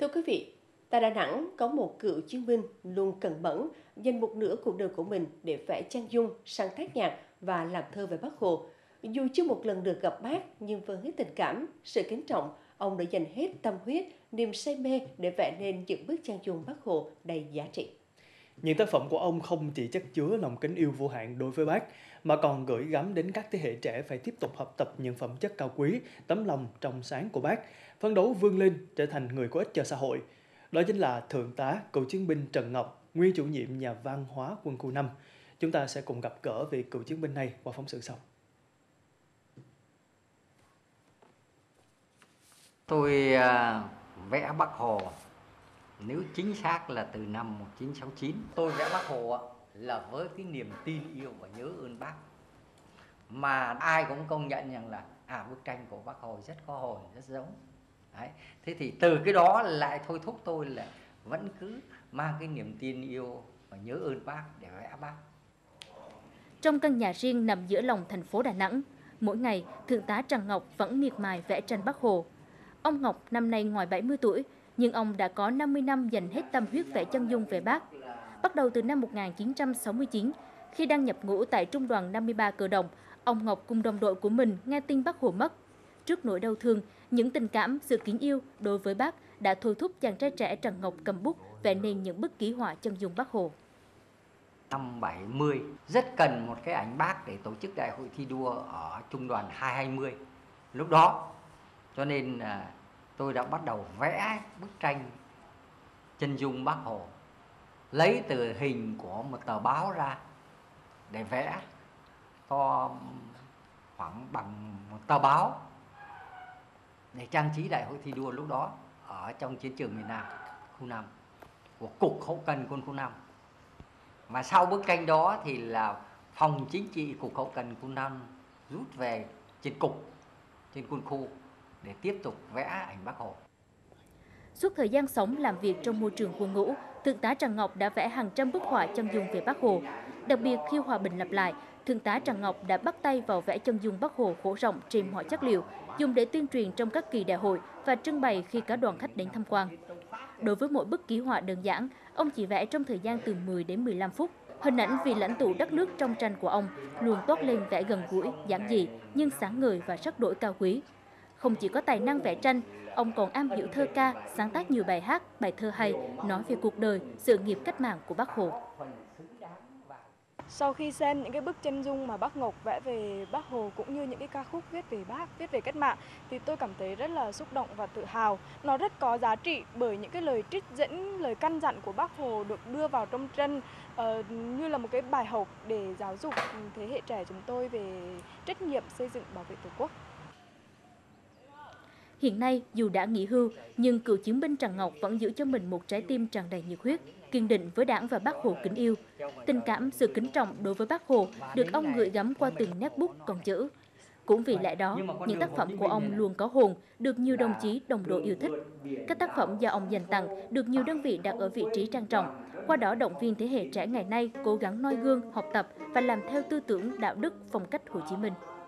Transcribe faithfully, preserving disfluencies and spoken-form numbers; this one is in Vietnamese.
Thưa quý vị, tại Đà Nẵng có một cựu chiến binh luôn cẩn mẫn dành một nửa cuộc đời của mình để vẽ trang dung, sáng tác nhạc và làm thơ về Bác Hồ. Dù chưa một lần được gặp Bác, nhưng với tình cảm, sự kính trọng, ông đã dành hết tâm huyết, niềm say mê để vẽ nên những bức trang dung Bác Hồ đầy giá trị. Những tác phẩm của ông không chỉ chất chứa lòng kính yêu vô hạn đối với Bác, mà còn gửi gắm đến các thế hệ trẻ phải tiếp tục học tập những phẩm chất cao quý, tấm lòng trong sáng của Bác, phấn đấu vươn lên trở thành người có ích cho xã hội. Đó chính là Thượng tá cựu chiến binh Trần Ngọc, nguyên chủ nhiệm Nhà văn hóa Quân khu năm. Chúng ta sẽ cùng gặp gỡ về cựu chiến binh này qua phóng sự sau. Tôi uh, vẽ Bác Hồ, nếu chính xác là từ năm một nghìn chín trăm sáu mươi chín. Tôi vẽ Bác Hồ là với cái niềm tin yêu và nhớ ơn Bác. Mà ai cũng công nhận rằng là à bức tranh của Bác Hồ rất có hồn, rất giống. Đấy. Thế thì từ cái đó lại thôi thúc tôi là vẫn cứ mang cái niềm tin yêu và nhớ ơn Bác để vẽ Bác. Trong căn nhà riêng nằm giữa lòng thành phố Đà Nẵng, mỗi ngày Thượng tá Trần Ngọc vẫn miệt mài vẽ tranh Bác Hồ. Ông Ngọc năm nay ngoài bảy mươi tuổi, nhưng ông đã có năm mươi năm dành hết tâm huyết vẽ chân dung về Bác. Bắt đầu từ năm một nghìn chín trăm sáu mươi chín, khi đang nhập ngũ tại Trung đoàn năm mươi ba Cơ động, ông Ngọc cùng đồng đội của mình nghe tin Bác Hồ mất. Trước nỗi đau thương, những tình cảm, sự kính yêu đối với Bác đã thôi thúc chàng trai trẻ Trần Ngọc cầm bút vẽ nên những bức ký họa chân dung Bác Hồ. Năm bảy mươi rất cần một cái ảnh Bác để tổ chức đại hội thi đua ở Trung đoàn hai hai mươi lúc đó, cho nên tôi đã bắt đầu vẽ bức tranh chân dung Bác Hồ, lấy từ hình của một tờ báo ra để vẽ to khoảng bằng một tờ báo để trang trí đại hội thi đua lúc đó ở trong chiến trường miền Nam khu năm của Cục Hậu Cần Quân khu năm. Mà sau bức tranh đó thì là phòng chính trị Cục Hậu Cần Quân khu năm rút về trên cục, trên quân khu để tiếp tục vẽ ảnh Bác Hồ. Suốt thời gian sống làm việc trong môi trường quân ngũ, Thượng tá Trần Ngọc đã vẽ hàng trăm bức họa chân dung về Bác Hồ. Đặc biệt khi hòa bình lập lại, Thượng tá Trần Ngọc đã bắt tay vào vẽ chân dung Bác Hồ khổ rộng trên mọi chất liệu, dùng để tuyên truyền trong các kỳ đại hội và trưng bày khi có đoàn khách đến tham quan. Đối với mỗi bức ký họa đơn giản, ông chỉ vẽ trong thời gian từ mười đến mười lăm phút. Hình ảnh vị lãnh tụ đất nước trong tranh của ông luôn toát lên vẻ gần gũi, giản dị nhưng sáng ngời và rất đổi cao quý. Không chỉ có tài năng vẽ tranh, ông còn am hiểu thơ ca, sáng tác nhiều bài hát, bài thơ hay nói về cuộc đời, sự nghiệp cách mạng của Bác Hồ. Sau khi xem những cái bức chân dung mà bác Ngọc vẽ về Bác Hồ cũng như những cái ca khúc viết về Bác, viết về cách mạng thì tôi cảm thấy rất là xúc động và tự hào. Nó rất có giá trị bởi những cái lời trích dẫn, lời căn dặn của Bác Hồ được đưa vào trong tranh uh, như là một cái bài học để giáo dục thế hệ trẻ chúng tôi về trách nhiệm xây dựng bảo vệ Tổ quốc. Hiện nay, dù đã nghỉ hưu, nhưng cựu chiến binh Trần Ngọc vẫn giữ cho mình một trái tim tràn đầy nhiệt huyết, kiên định với Đảng và Bác Hồ kính yêu. Tình cảm, sự kính trọng đối với Bác Hồ được ông gửi gắm qua từng nét bút còn chữ. Cũng vì lẽ đó, những tác phẩm của ông luôn có hồn, được nhiều đồng chí, đồng đội yêu thích. Các tác phẩm do ông dành tặng được nhiều đơn vị đặt ở vị trí trang trọng. Qua đó động viên thế hệ trẻ ngày nay cố gắng noi gương, học tập và làm theo tư tưởng đạo đức phong cách Hồ Chí Minh.